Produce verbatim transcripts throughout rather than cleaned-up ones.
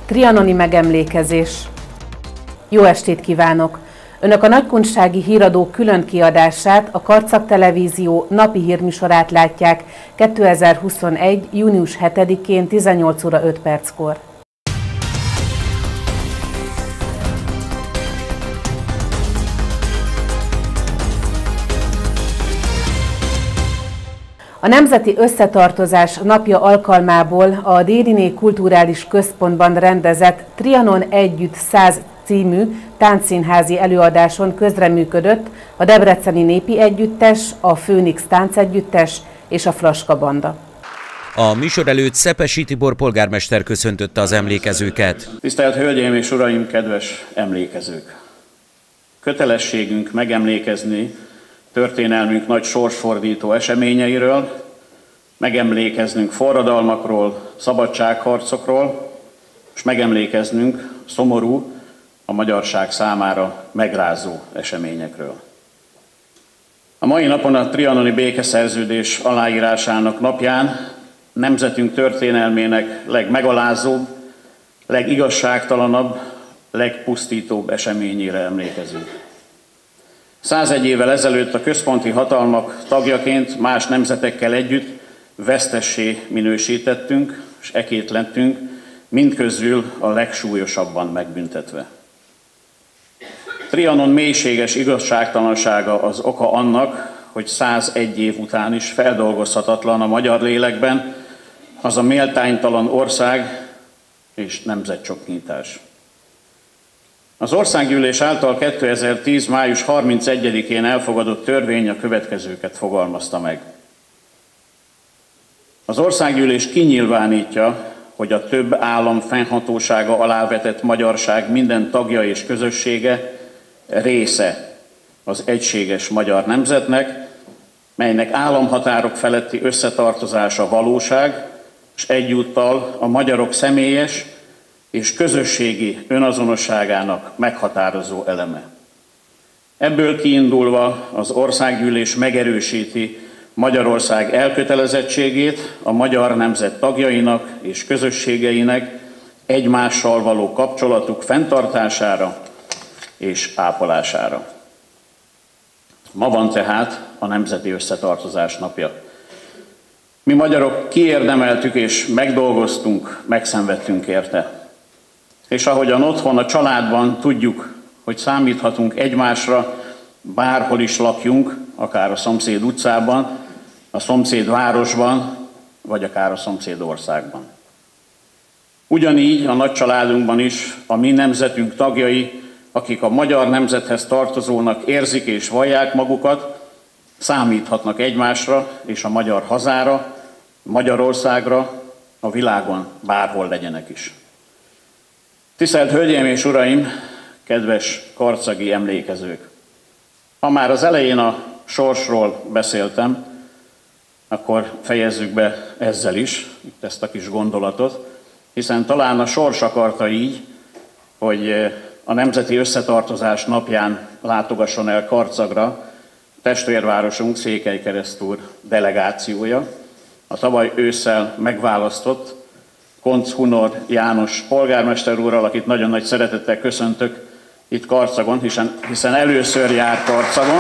Trianoni megemlékezés. Jó estét kívánok! Önök a Nagykunsági Híradó külön kiadását, a Karcag Televízió napi hírműsorát látják kétezer-huszonegy. június hetedikén tizennyolc óra öt perckor. A Nemzeti Összetartozás napja alkalmából a Dériné Kulturális Központban rendezett Trianon Együtt száz című táncszínházi előadáson közreműködött a Debreceni Népi Együttes, a Főnix Táncegyüttes és a Flaska Banda. A műsor előtt Szepesi Tibor polgármester köszöntötte az emlékezőket. Tisztelt Hölgyeim és Uraim, kedves emlékezők! Kötelességünk megemlékezni történelmünk nagy sorsfordító eseményeiről, megemlékeznünk forradalmakról, szabadságharcokról, és megemlékeznünk szomorú, a magyarság számára megrázó eseményekről. A mai napon a trianoni békeszerződés aláírásának napján nemzetünk történelmének legmegalázóbb, legigazságtalanabb, legpusztítóbb eseményére emlékezünk. százegy évvel ezelőtt a központi hatalmak tagjaként más nemzetekkel együtt vesztessé minősítettünk, és ekét lettünk, mindközül a legsúlyosabban megbüntetve. Trianon mélységes igazságtalansága az oka annak, hogy százegy év után is feldolgozhatatlan a magyar lélekben az a méltánytalan ország és nemzetcsoknyitás. Az Országgyűlés által kétezer-tíz. május harmincegyedikén elfogadott törvény a következőket fogalmazta meg. Az Országgyűlés kinyilvánítja, hogy a több állam fennhatósága alá vetett magyarság minden tagja és közössége része az egységes magyar nemzetnek, melynek államhatárok feletti összetartozása valóság, és egyúttal a magyarok személyes és közösségi önazonosságának meghatározó eleme. Ebből kiindulva az Országgyűlés megerősíti Magyarország elkötelezettségét a magyar nemzet tagjainak és közösségeinek egymással való kapcsolatuk fenntartására és ápolására. Ma van tehát a Nemzeti Összetartozás napja. Mi magyarok kiérdemeltük és megdolgoztunk, megszenvedtünk érte. És ahogyan otthon, a családban tudjuk, hogy számíthatunk egymásra, bárhol is lakjunk, akár a szomszéd utcában, a szomszéd városban, vagy akár a szomszéd országban. Ugyanígy a nagy családunkban is a mi nemzetünk tagjai, akik a magyar nemzethez tartozónak érzik és vallják magukat, számíthatnak egymásra és a magyar hazára, Magyarországra, a világon bárhol legyenek is. Tisztelt Hölgyeim és Uraim, kedves karcagi emlékezők! Ha már az elején a sorsról beszéltem, akkor fejezzük be ezzel is, itt ezt a kis gondolatot, hiszen talán a sors akarta így, hogy a Nemzeti Összetartozás napján látogasson el Karcagra testvérvárosunk, Székelykeresztúr delegációja, a tavaly ősszel megválasztott Koncz Hunor János polgármester úrral, akit nagyon nagy szeretettel köszöntök itt Karcagon, hiszen, hiszen először jár Karcagon.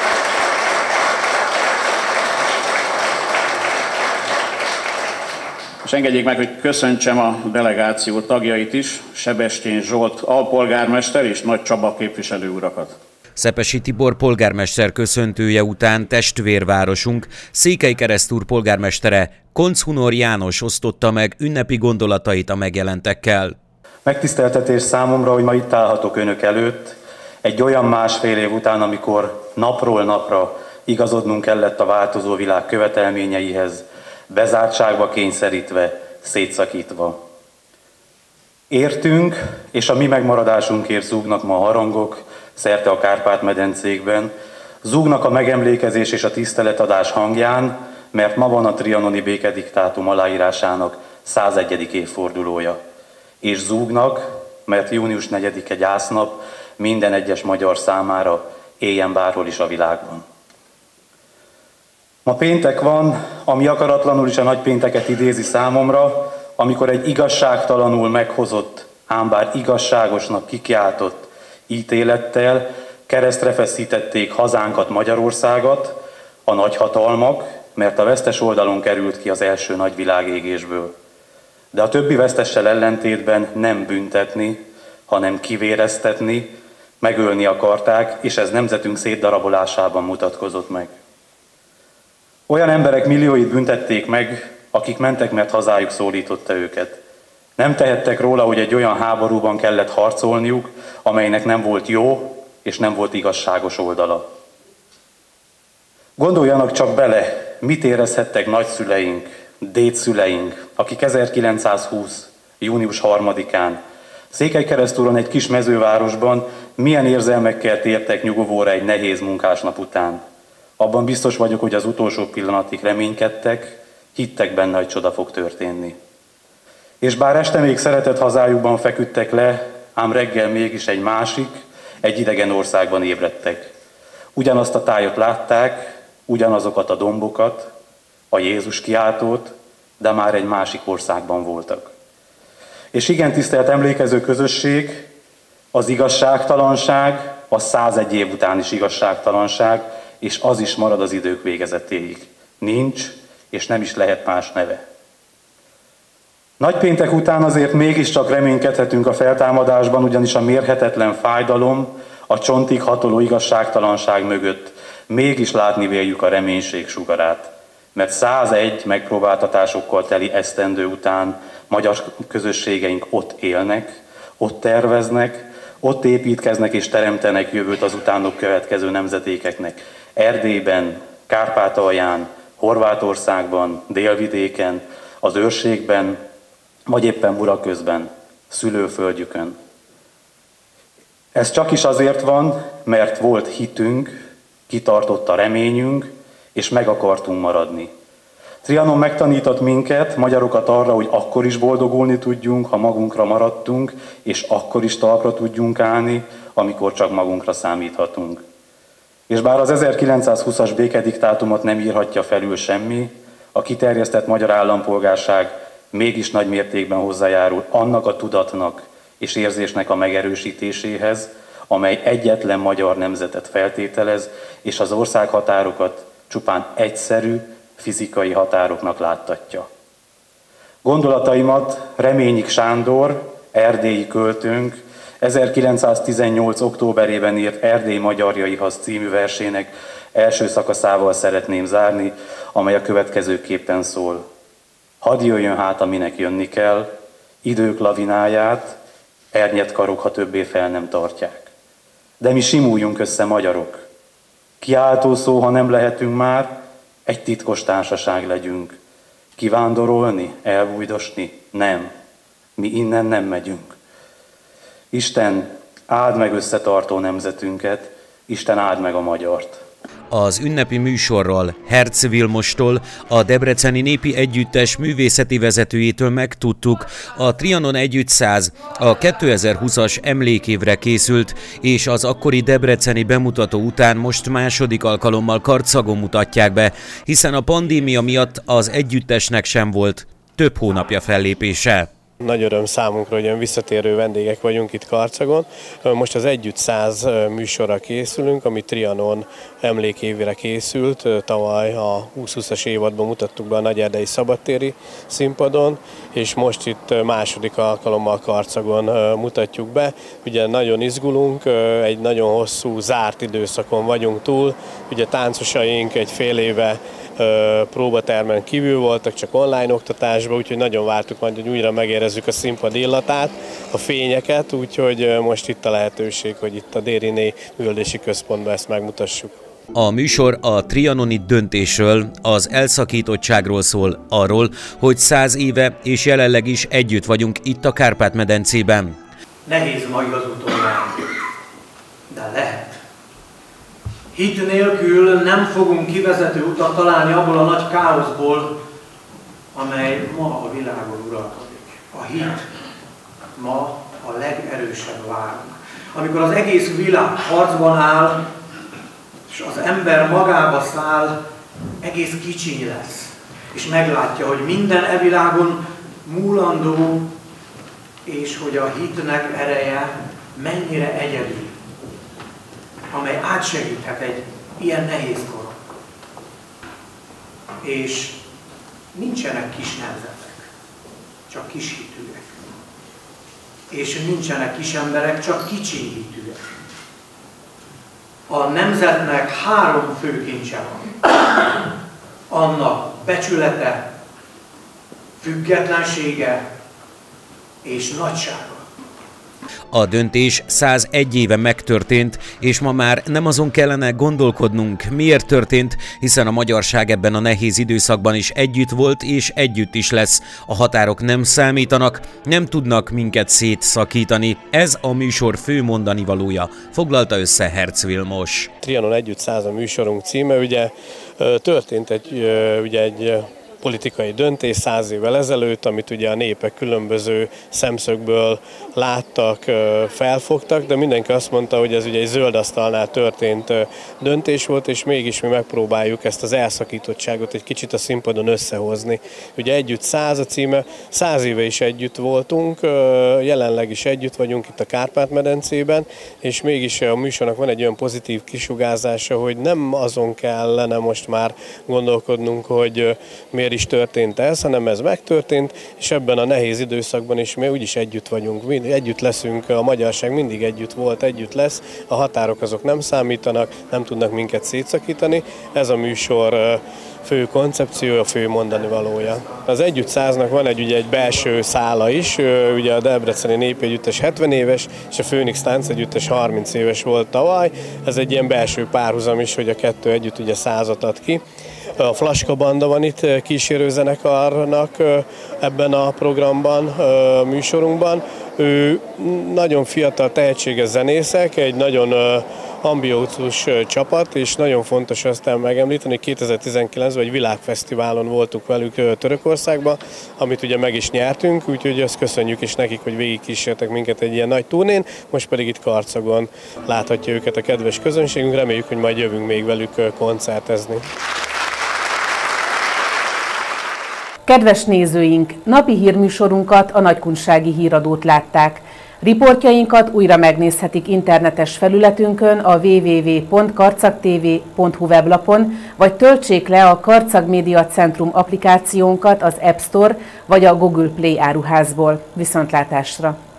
És engedjék meg, hogy köszöntsem a delegáció tagjait is, Sebestyén Zsolt alpolgármester és Nagy Csaba képviselő urakat. Szepesi Tibor polgármester köszöntője után testvérvárosunk, Székelykeresztúr polgármestere, Koncz Hunor János osztotta meg ünnepi gondolatait a megjelentekkel. Megtiszteltetés számomra, hogy ma itt állhatok önök előtt, egy olyan másfél év után, amikor napról napra igazodnunk kellett a változó világ követelményeihez, bezártságba kényszerítve, szétszakítva. Értünk, és a mi megmaradásunkért zúgnak ma a harangok szerte a Kárpát-medencékben, zúgnak a megemlékezés és a tiszteletadás hangján, mert ma van a trianoni békediktátum aláírásának százegyedik évfordulója. És zúgnak, mert június negyedike gyásznap minden egyes magyar számára, éljen bárhol is a világban. Ma péntek van, ami akaratlanul is a nagypénteket idézi számomra, amikor egy igazságtalanul meghozott ám bár igazságosnak kikiáltott ítélettel keresztre feszítették hazánkat, Magyarországot, a nagyhatalmak, mert a vesztes oldalon került ki az első nagy világégésből. De a többi vesztessel ellentétben nem büntetni, hanem kivéreztetni, megölni akarták, és ez nemzetünk szétdarabolásában mutatkozott meg. Olyan emberek millióit büntették meg, akik mentek, mert hazájuk szólította őket. Nem tehettek róla, hogy egy olyan háborúban kellett harcolniuk, amelynek nem volt jó és nem volt igazságos oldala. Gondoljanak csak bele, mit érezhettek nagyszüleink, dédszüleink, akik ezerkilencszázhúsz. június harmadikán Székelykeresztúron egy kis mezővárosban milyen érzelmekkel tértek nyugovóra egy nehéz munkásnap után. Abban biztos vagyok, hogy az utolsó pillanatig reménykedtek, hittek benne, hogy csoda fog történni. És bár este még szeretett hazájukban feküdtek le, ám reggel mégis egy másik, egy idegen országban ébredtek. Ugyanazt a tájat látták, ugyanazokat a dombokat, a Jézus kiáltót, de már egy másik országban voltak. És igen, tisztelt emlékező közösség, az igazságtalanság, a százegy év után is igazságtalanság, és az is marad az idők végezetéig. Nincs, és nem is lehet más neve. Nagypéntek után azért mégiscsak reménykedhetünk a feltámadásban, ugyanis a mérhetetlen fájdalom, a csontig hatoló igazságtalanság mögött mégis látni véljük a reménység sugarát. Mert százegy megpróbáltatásokkal teli esztendő után magyar közösségeink ott élnek, ott terveznek, ott építkeznek és teremtenek jövőt az utánok következő nemzedékeknek. Erdélyben, Kárpátalján, Horvátországban, Délvidéken, az őrségben, vagy éppen Muraközben, szülőföldjükön. Ez csak is azért van, mert volt hitünk, kitartott a reményünk, és meg akartunk maradni. Trianon megtanított minket, magyarokat arra, hogy akkor is boldogulni tudjunk, ha magunkra maradtunk, és akkor is talpra tudjunk állni, amikor csak magunkra számíthatunk. És bár az ezerkilencszázhúszas békediktátumot nem írhatja felül semmi, a kiterjesztett magyar állampolgárság mégis nagy mértékben hozzájárul annak a tudatnak és érzésnek a megerősítéséhez, amely egyetlen magyar nemzetet feltételez, és az országhatárokat csupán egyszerű, fizikai határoknak láttatja. Gondolataimat Reményik Sándor, erdélyi költőnk, ezerkilencszáztizennyolc. októberében írt Erdély magyarjaihoz című versének első szakaszával szeretném zárni, amely a következőképpen szól. Hadd jöjjön hát, aminek jönni kell, idők lavináját, ernyet karok, ha többé fel nem tartják. De mi simuljunk össze, magyarok. Kiáltó szó, ha nem lehetünk már, egy titkos társaság legyünk. Kivándorolni, elbújdosni? Nem. Mi innen nem megyünk. Isten, áld meg összetartó nemzetünket, Isten áld meg a magyart. Az ünnepi műsorral Hercz Vilmostól, a Debreceni Népi Együttes művészeti vezetőjétől megtudtuk, a Trianon Együtt száz a kétezer-húszas emlékévre készült, és az akkori debreceni bemutató után most második alkalommal Karcagon mutatják be, hiszen a pandémia miatt az együttesnek sem volt több hónapja fellépése. Nagy öröm számunkra, hogy olyan visszatérő vendégek vagyunk itt Karcagon. Most az Együtt száz műsorra készülünk, ami Trianon emlékévére készült. Tavaly a húsz-húszas évadban mutattuk be a Nagyerdei Szabadtéri színpadon, és most itt második alkalommal Karcagon mutatjuk be. Ugye nagyon izgulunk, egy nagyon hosszú, zárt időszakon vagyunk túl. Ugye táncosaink egy fél éve próbatermen kívül voltak, csak online oktatásban, úgyhogy nagyon vártuk majd, hogy újra megérezzük a színpad illatát, a fényeket, úgyhogy most itt a lehetőség, hogy itt a Dériné Művelődési Központban ezt megmutassuk. A műsor a trianoni döntésről, az elszakítottságról szól, arról, hogy száz éve és jelenleg is együtt vagyunk itt a Kárpát-medencében. Nehéz majd az utoljára, de lehet. Hit nélkül nem fogunk kivezető utat találni abból a nagy káoszból, amely ma a világon uralkodik. A hit ma a legerősebb várunk. Amikor az egész világ harcban áll, és az ember magába száll, egész kicsiny lesz. És meglátja, hogy minden e világon múlandó, és hogy a hitnek ereje mennyire egyedi, amely átsegíthet egy ilyen nehéz koron. És nincsenek kis nemzetek, csak kis hitűek. És nincsenek kis emberek, csak kicsi hitűek. A nemzetnek három fő kincse van. Annak becsülete, függetlensége és nagysága. A döntés százegy éve megtörtént, és ma már nem azon kellene gondolkodnunk, miért történt, hiszen a magyarság ebben a nehéz időszakban is együtt volt, és együtt is lesz. A határok nem számítanak, nem tudnak minket szétszakítani. Ez a műsor fő mondani valója, foglalta össze Hercz Vilmos. Trianon együtt száz a műsorunk címe, ugye történt egy, ugye egy politikai döntés száz évvel ezelőtt, amit ugye a népek különböző szemszögből láttak, felfogtak, de mindenki azt mondta, hogy ez ugye egy zöld asztalnál történt döntés volt, és mégis mi megpróbáljuk ezt az elszakítottságot egy kicsit a színpadon összehozni. Ugye együtt száz a címe, száz éve is együtt voltunk, jelenleg is együtt vagyunk itt a Kárpát-medencében, és mégis a műsornak van egy olyan pozitív kisugárzása, hogy nem azon kellene most már gondolkodnunk, hogy miért is történt ez, hanem ez megtörtént, és ebben a nehéz időszakban is mi úgyis együtt vagyunk, mi együtt leszünk, a magyarság mindig együtt volt, együtt lesz, a határok azok nem számítanak, nem tudnak minket szétszakítani, ez a műsor fő koncepciója, fő mondani valója. Az Együtt száznak van egy, ugye, egy belső szála is, ugye a Debreceni Népi Együttes hetven éves, és a Főnix Tánc Együttes harminc éves volt tavaly, ez egy ilyen belső párhuzam is, hogy a kettő együtt ugye százat ad ki. A Flaska Banda van itt kísérőzenekarnak ebben a programban, a műsorunkban. Ő nagyon fiatal, tehetséges zenészek, egy nagyon ambiózus csapat, és nagyon fontos aztán megemlíteni, hogy kétezer-tizenkilencben egy világfesztiválon voltunk velük Törökországban, amit ugye meg is nyertünk, úgyhogy ezt köszönjük is nekik, hogy végigkísértek minket egy ilyen nagy turnén, most pedig itt Karcagon láthatja őket a kedves közönségünk, reméljük, hogy majd jövünk még velük koncertezni. Kedves nézőink, napi hírműsorunkat, a Nagykunsági Híradót látták. Riportjainkat újra megnézhetik internetes felületünkön, a double-u double-u double-u pont karcagtv pont hu weblapon, vagy töltsék le a Karcag Média Centrum applikációnkat az App Store vagy a Google Play áruházból. Viszontlátásra!